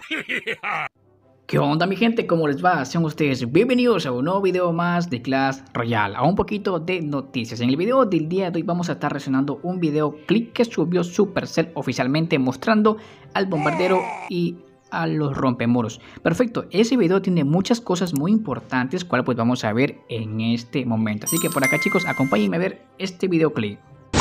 ¿Qué onda mi gente? ¿Cómo les va? Sean ustedes bienvenidos a un nuevo video más de Clash Royale, a un poquito de noticias. En el video del día de hoy vamos a estar reaccionando un video clip que subió Supercell oficialmente mostrando al bombardero y a los rompemuros. Perfecto, ese video tiene muchas cosas muy importantes, cual pues vamos a ver en este momento. Así que por acá chicos, acompáñenme a ver este video clip.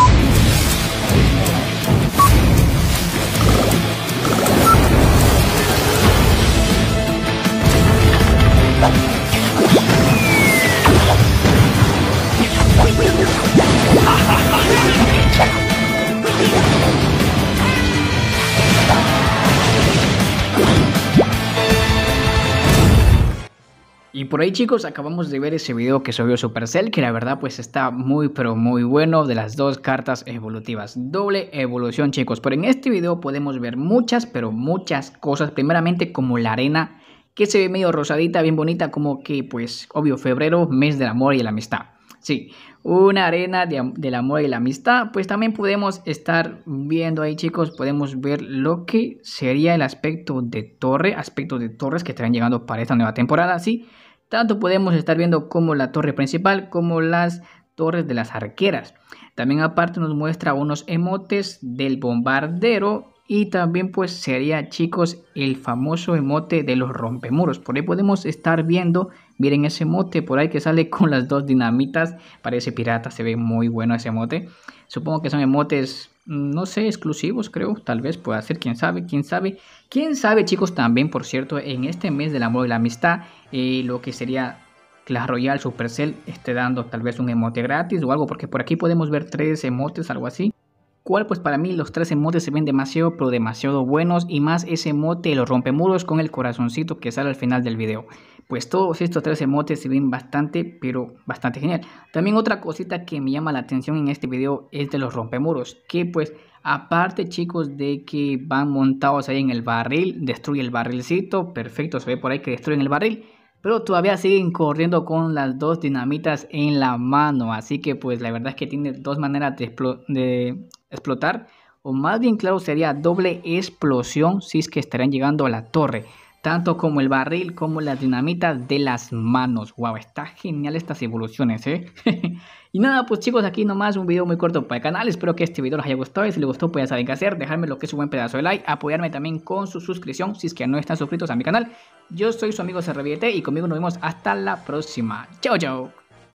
Y por ahí chicos, acabamos de ver ese video que subió Supercell, que la verdad pues está muy pero muy bueno, de las dos cartas evolutivas, doble evolución chicos. Pero en este video podemos ver muchas pero muchas cosas, primeramente como la arena, que se ve medio rosadita, bien bonita, como que pues obvio febrero, mes del amor y la amistad. Sí, una arena del amor y la amistad. Pues también podemos estar viendo ahí chicos, podemos ver lo que sería el aspectos de torres que estarán llegando para esta nueva temporada. Sí, tanto podemos estar viendo como la torre principal como las torres de las arqueras. También aparte nos muestra unos emotes del bombardero. Y también pues sería chicos el famoso emote de los rompemuros. Por ahí podemos estar viendo, miren ese emote por ahí que sale con las dos dinamitas. Parece pirata, se ve muy bueno ese emote. Supongo que son emotes, no sé, exclusivos creo. Tal vez pueda ser, quién sabe, quién sabe. Quién sabe chicos también, por cierto, en este mes del amor y la amistad, lo que sería Clash Royale Supercell esté dando tal vez un emote gratis o algo. Porque por aquí podemos ver 3 emotes, algo así. Cual pues para mí los 3 emotes se ven demasiado pero demasiado buenos, y más ese emote de los rompemuros con el corazoncito que sale al final del video. Pues todos estos 3 emotes se ven bastante pero bastante genial. También otra cosita que me llama la atención en este video es de los rompemuros, que pues aparte chicos de que van montados ahí en el barril, destruye el barrilcito, perfecto, se ve por ahí que destruyen el barril. Pero todavía siguen corriendo con las dos dinamitas en la mano. Así que pues la verdad es que tiene dos maneras de explotar. O más bien claro sería doble explosión si es que estarán llegando a la torre. Tanto como el barril como las dinamitas de las manos. Wow, está genial estas evoluciones, Y nada, pues chicos, aquí nomás un video muy corto para el canal. Espero que este video les haya gustado. Y si les gustó, pues ya saben qué hacer. Dejarme lo que es un buen pedazo de like. Apoyarme también con su suscripción si es que no están suscritos a mi canal. Yo soy su amigo CRBT y conmigo nos vemos hasta la próxima. Chao, chao.